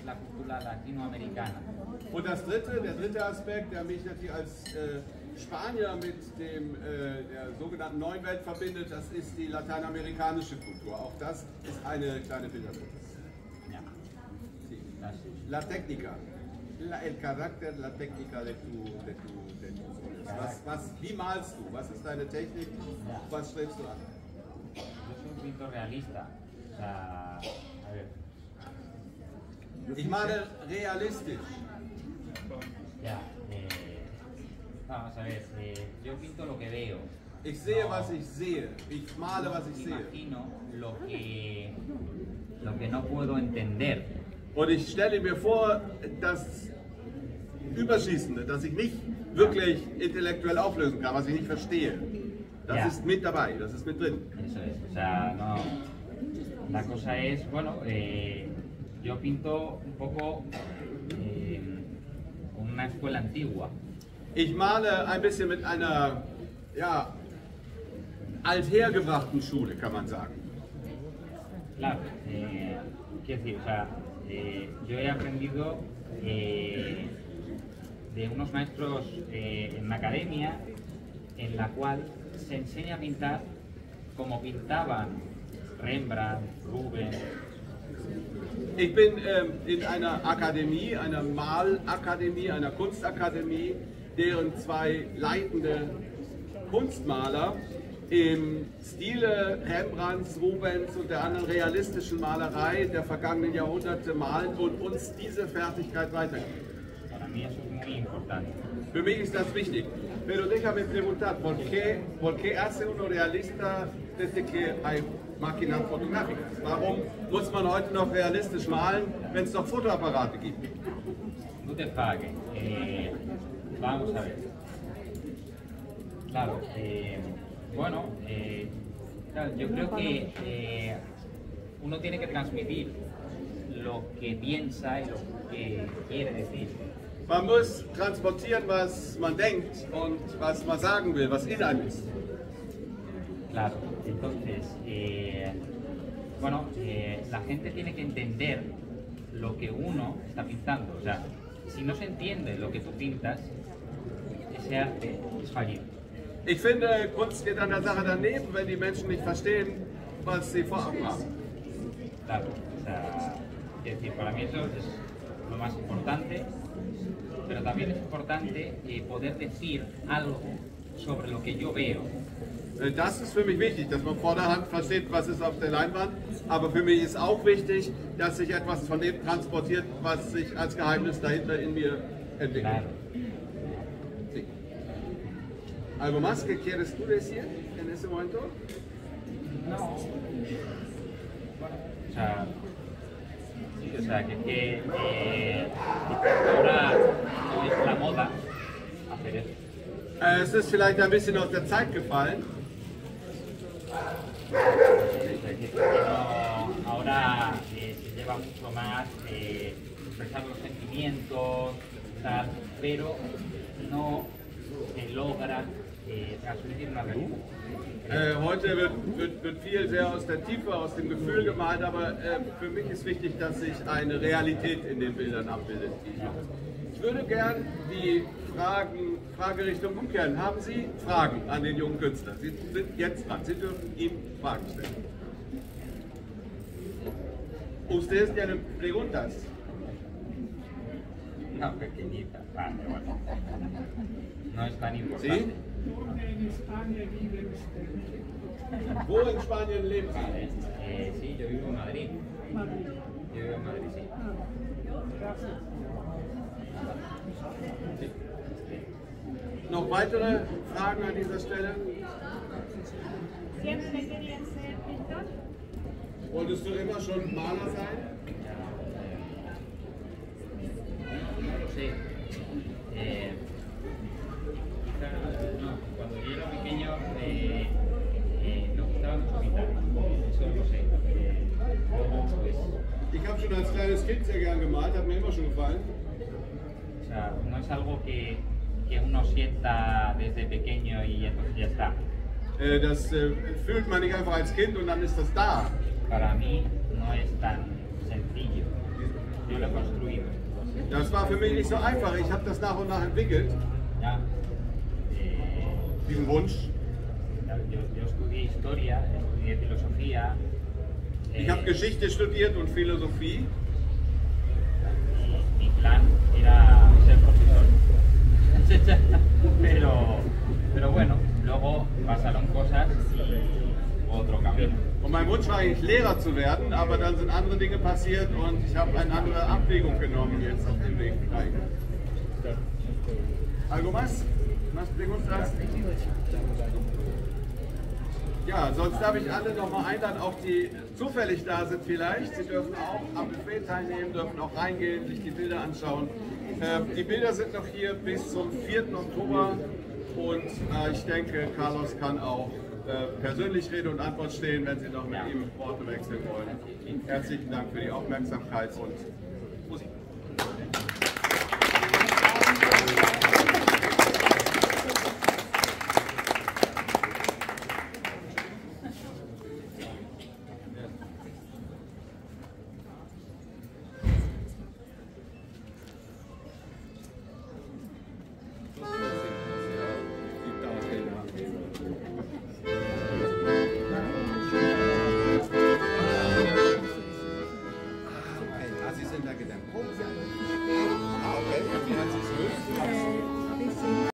la cultura latinoamericana. Und der dritte Aspekt, der mich natürlich als Spanier mit der sogenannten Neuen Welt verbindet, das ist die lateinamerikanische Kultur. Auch das ist eine kleine Bilderkunst. Ja. Sí. La técnica, el carácter, la técnica de tus soles. Wie malst du? Was ist deine Technik? Was strebst du an? Yo soy un pintor realista. O sea, a ver. Ich male realistisch. Ya, vamos a ver, yo pinto lo que veo. Ich sehe, was ich sehe. Ich male, was ich sehe. Imagino lo que no puedo entender. Und ich stelle mir vor, das Überschießende, das ich nicht wirklich intellektuell auflösen kann, was ich nicht verstehe. Das ist mit dabei, das ist mit drin. Eso es, o sea, no. La cosa es, bueno, yo pinto un poco con una escuela antigua. Ich male ein bisschen mit einer, ja, althergebrachten Schule, kann man sagen. Claro, quiero decir, o sea, yo he aprendido de unos maestros en una academia en la cual se enseña a pintar como pintaban Rembrandt, Rubens. Ich bin in einer Akademie, einer Malakademie, einer Kunstakademie, deren zwei leitende Kunstmaler im Stile Rembrandts, Rubens und der anderen realistischen Malerei der vergangenen Jahrhunderte malen und uns diese Fertigkeit weitergeben. Para mí eso es muy importante. Für mich ist das wichtig. Pero déjame preguntar, ¿por qué hace uno realista desde que hay máquinas fotográficas? Warum muss man heute noch realistisch malen, wenn es noch Fotoapparate gibt? Gute Frage. Vamos a ver. Claro, bueno, claro, yo creo que uno tiene que transmitir lo que piensa y lo que quiere decir. Man muss transportieren, was man denkt und was man sagen will, was in einem ist. Claro, entonces, bueno, la gente tiene que entender lo que uno está pintando. O sea, si no se entiende lo que tú pintas, ese arte es fallido. Ich finde, Kunst geht an der Sache daneben, wenn die Menschen nicht verstehen, was sie vor Augen haben. Claro, o sea, es decir, para mí eso es lo más importante, pero también es importante poder decir algo sobre lo que yo veo. Das ist für mich wichtig, dass man vorderhand versteht, was ist auf der Leinwand. Aber für mich ist auch wichtig, dass sich etwas von dem transportiert, was sich als Geheimnis dahinter in mir entwickelt. Claro. Sí. ¿Algo más que quieres tú decir en ese momento? No. O sea, sí, o sea, que ahora no es la moda hacer eso. Es ist vielleicht ein bisschen aus der Zeit gefallen. No, ahora se lleva mucho más expresar los sentimientos, tal, pero no se logra transmitir una realidad. Heute wird viel sehr aus der Tiefe, aus dem Gefühl gemalt, aber für mich ist wichtig, dass sich eine Realität in den Bildern abbildet. Ich würde gern die Fragerichtung umkehren. Haben Sie Fragen an den jungen Künstler? Sie sind jetzt dran. Sie dürfen ihm Fragen stellen. ¿Ustedes tienen preguntas? No, pequeñita, vale, bueno. No es tan importante. ¿Sí? Wo in Spanien leben Sie? Vale, sí, yo vivo en Madrid. Yo vivo en Madrid, sí. Sí. Noch weitere Fragen an dieser Stelle? ¿Siempre querías ser pintor? Wolltest du immer schon Maler sein? No lo sé. No, cuando yo era pequeño me gustaba mucho pintar. Eso lo sé. Luego, pues, Ich habe schon als kleines Kind sehr gern gemalt, hat mir immer schon gefallen. o sea, no es algo que uno sienta desde pequeño y entonces ya está. Das fühlt man nicht einfach als Kind und dann ist das da. Para mí no es tan sencillo. Yo lo he construido Das war für mich nicht so einfach. Ich habe das nach und nach entwickelt, Ya, diesen Wunsch. yo estudié historia, estudié filosofía. Ich habe Geschichte studiert und Philosophie. Mi plan era ser profesor. Pero bueno, luego pasaron cosas y otro camino. Und mein Wunsch war eigentlich Lehrer zu werden, aber dann sind andere Dinge passiert und ich habe eine andere Abwägung genommen jetzt auf dem Weg dahin. ¿Algo más? ¿Más preguntas? Ja, sonst darf ich alle nochmal einladen, auch die zufällig da sind vielleicht. Sie dürfen auch am Buffet teilnehmen, dürfen auch reingehen, sich die Bilder anschauen. Die Bilder sind noch hier bis zum 4. Oktober und ich denke, Carlos kann auch persönlich Rede und Antwort stehen, wenn Sie noch mit ihm Worte wechseln wollen. Herzlichen Dank für die Aufmerksamkeit und